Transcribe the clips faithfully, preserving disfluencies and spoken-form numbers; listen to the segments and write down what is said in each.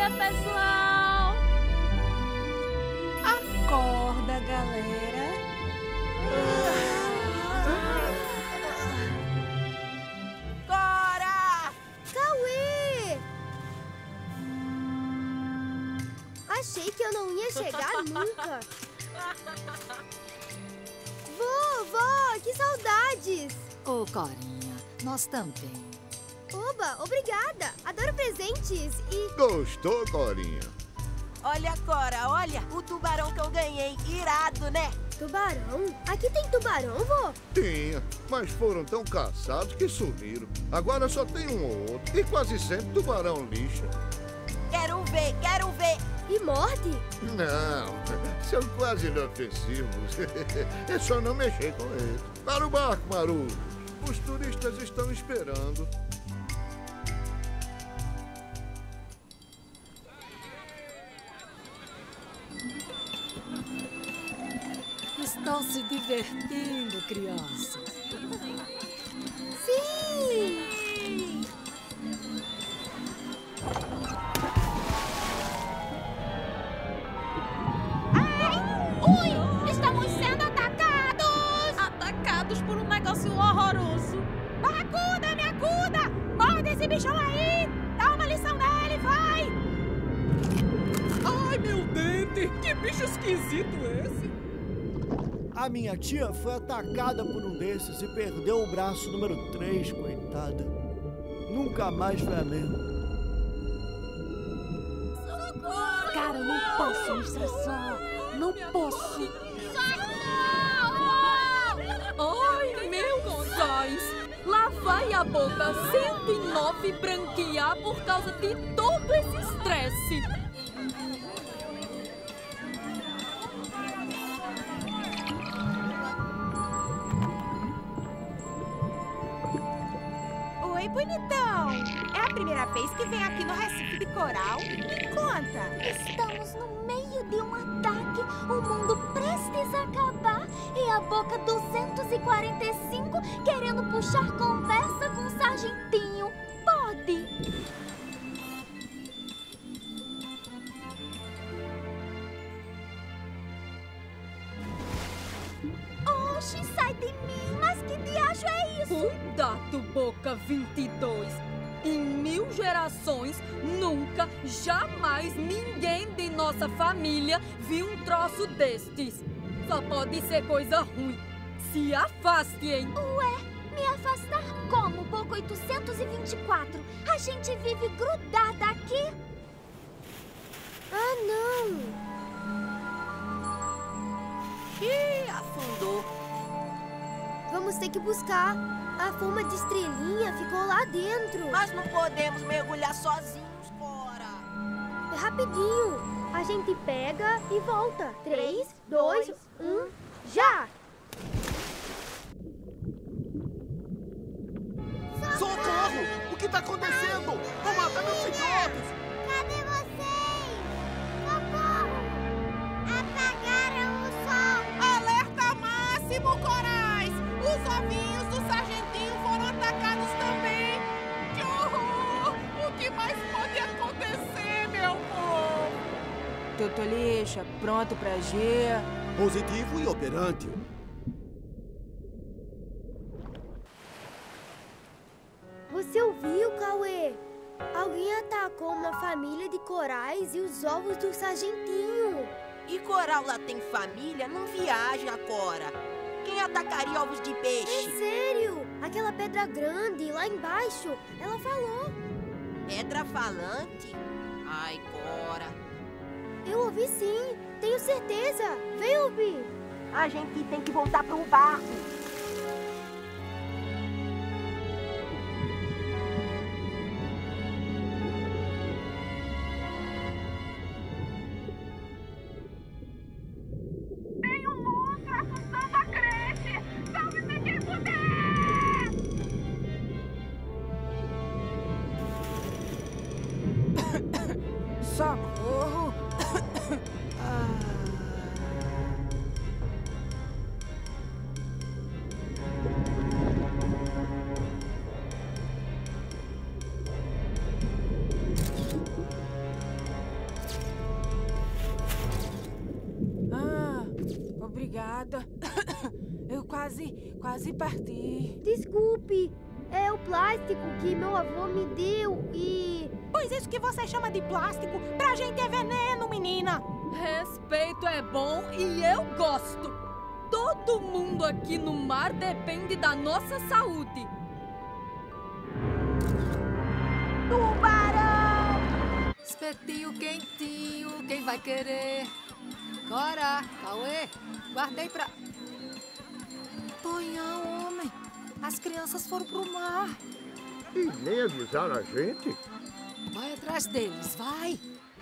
Acorda, pessoal! Acorda, galera! Cora! Cauê! Achei que eu não ia chegar nunca. Vovó, que saudades! Ô, Corinha, nós também. Oba, obrigada! Adoro presentes e... Gostou, Corinha? Olha, Cora, olha o tubarão que eu ganhei. Irado, né? Tubarão? Aqui tem tubarão, vô? Tinha, mas foram tão caçados que sumiram. Agora só tem um ou outro. E quase sempre tubarão lixa. Quero ver, quero ver. E morde? Não, são quase inofensivos. É só não mexer com eles. Para o barco, Marujo. Os turistas estão esperando. Estão se divertindo, crianças. Sim! Ui! Estamos sendo atacados! Atacados por um negócio horroroso. Me acuda, me acuda! Morde esse bichão aí! Dá uma lição nele, vai! Ai, meu dente! Que bicho esquisito esse! A minha tia foi atacada por um desses e perdeu o braço número três, coitada. Nunca mais foi a mesma. Cara, eu não posso me estressar. Não posso. Ai, meu sais! Lá vai a boca cento e nove branquear por causa de todo esse estresse. Oi, bonitão. É a primeira vez que vem aqui no Recife de Coral? Me conta. Estamos no meio de um ataque, o mundo prestes a acabar e a Boca duzentos e quarenta e cinco querendo puxar conversa com o sargentinho. Pode? Oxi, sai de mim, mas que diacho é isso? Cuidado, Boca vinte e dois. Em mil gerações, nunca, jamais ninguém de nossa família viu um troço destes. Só pode ser coisa ruim. Se afaste, hein? Ué, me afastar como, Boca oitocentos e vinte e quatro? A gente vive grudada aqui. Ah, não! Ih, afundou. Vamos ter que buscar. A forma de estrelinha ficou lá dentro. Nós não podemos mergulhar sozinhos, Cora. É rapidinho. A gente pega e volta. Três, dois, um, já! Socorro! O que tá acontecendo? Vou matar meus filhotes! Cadê vocês? Socorro! Apagaram o sol! Alerta máximo, Corais! Os ovinhos do sargentinho foram atacados também! Que horror! O que mais pode acontecer, meu povo? Totolixa, pronto pra agir. Positivo e operante. Você ouviu, Cauê? Alguém atacou uma família de corais e os ovos do sargentinho. E coral lá tem família? Não viaja, Cora. Quem atacaria ovos de É peixe? sério? Aquela pedra grande lá embaixo, ela falou. Pedra falante? Ai, Cora. Eu ouvi sim, tenho certeza. Vem ouvir. A gente tem que voltar pro barco. Tem um monstro assustando a creche! Salve-se quem puder! Socorro! Ah. obrigada. Eu quase, quase parti. Desculpe, é o plástico que meu avô me deu e... Pois isso que você chama de plástico, pra gente é veneno, menina. Respeito é bom e eu gosto. Todo mundo aqui no mar depende da nossa saúde. Tubarão! Espetinho quentinho, quem vai querer? Cora, Cauê, guardei pra... Tonhão, homem, as crianças foram pro mar. E nem avisaram a gente? Vai atrás deles, vai.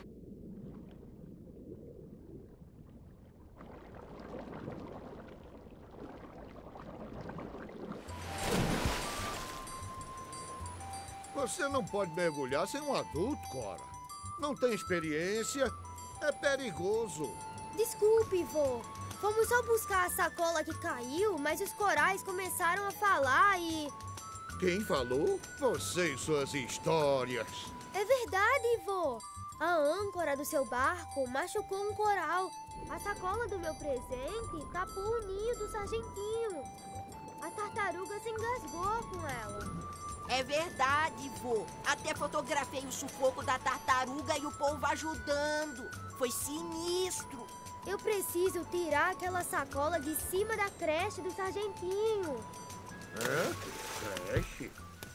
Você não pode mergulhar sem um adulto, Cora. Não tem experiência, é perigoso. Desculpe, vô. Fomos só buscar a sacola que caiu, mas os corais começaram a falar e... Quem falou? Você e suas histórias. É verdade, vô. A âncora do seu barco machucou um coral. A sacola do meu presente tapou o ninho do sargentinho. A tartaruga se engasgou com ela. É verdade, vô. Até fotografei o sufoco da tartaruga e o povo ajudando. Foi sinistro. Eu preciso tirar aquela sacola de cima da creche do sargentinho. Hã? Creche?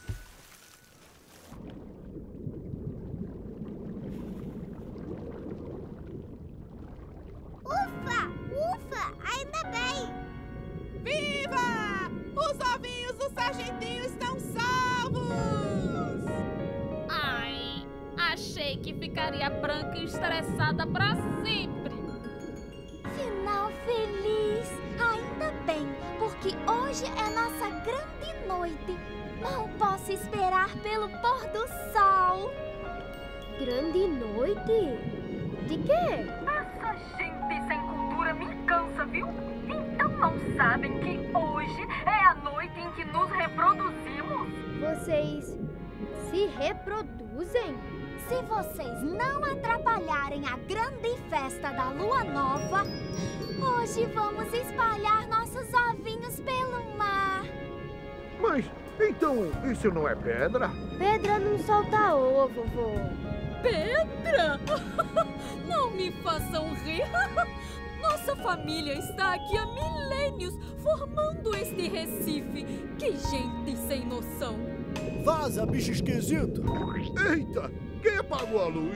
Ufa! Ufa! Ainda bem! Viva! Os ovinhos do sargentinho estão salvos! Ai, achei que ficaria branca e estressada pra sempre. Final feliz! Ainda bem, porque hoje é nossa grande noite. Mal posso esperar pelo pôr do sol. Grande noite? De quê? Essa gente sem cultura me cansa, viu? Então não sabem que hoje é a noite em que nos reproduzimos? Vocês se reproduzem? Se vocês não atrapalharem a grande festa da lua nova, hoje vamos espalhar nossos ovinhos pelo mar. Mas, então, isso não é pedra? Pedra não solta ovo, vô. Pedra? Não me façam rir. Nossa família está aqui há milênios formando este Recife. Que gente sem noção. Vaza, bicho esquisito. Eita, quem apagou a luz?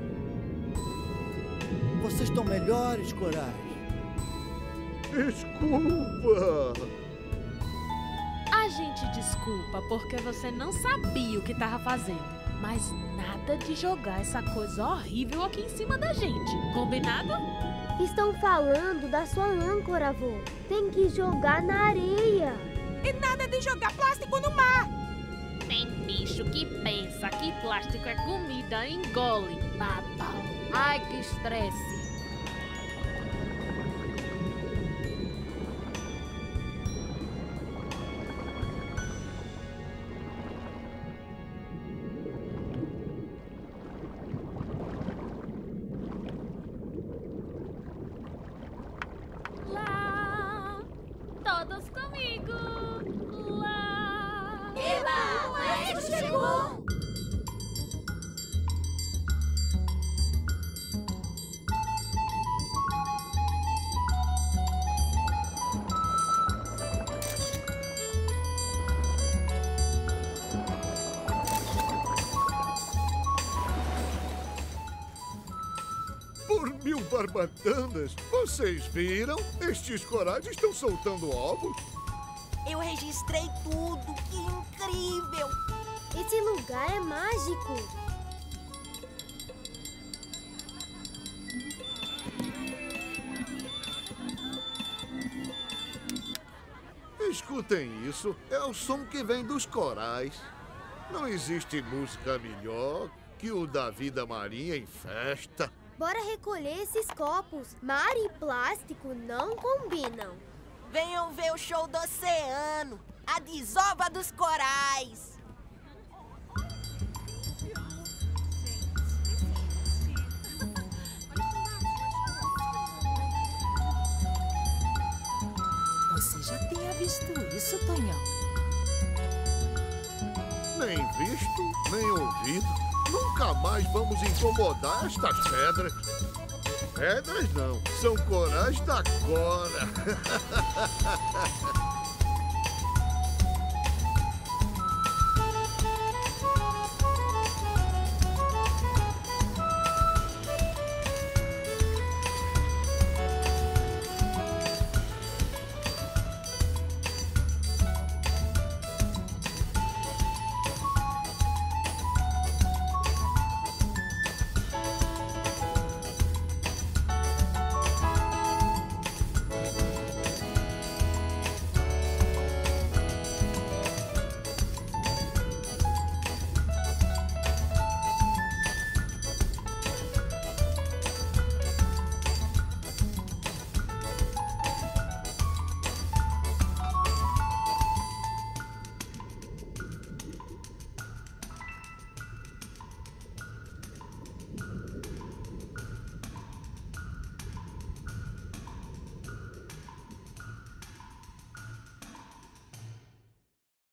Vocês estão melhores, corais. Desculpa. A gente desculpa porque você não sabia o que estava fazendo. Mas nada de jogar essa coisa horrível aqui em cima da gente. Combinado? Estão falando da sua âncora, vô. Tem que jogar na areia. E nada de jogar plástico no mar. Tem bicho que pensa que plástico é comida, engole. Babau. Ai, que estresse. Lá, todos comigo. Lá. Eba, o maestro chegou! Por mil barbatanas, vocês viram? Estes corais estão soltando ovos. Eu registrei tudo. Que incrível! Esse lugar é mágico. Escutem isso, é o som que vem dos corais. Não existe música melhor que o da vida marinha em festa. Bora recolher esses copos. Mar e plástico não combinam. Venham ver o show do oceano, a desova dos corais. visto isso, Tonhão. Nem visto, nem ouvido. Nunca mais vamos incomodar estas pedras. Pedras não, são corais da Cora.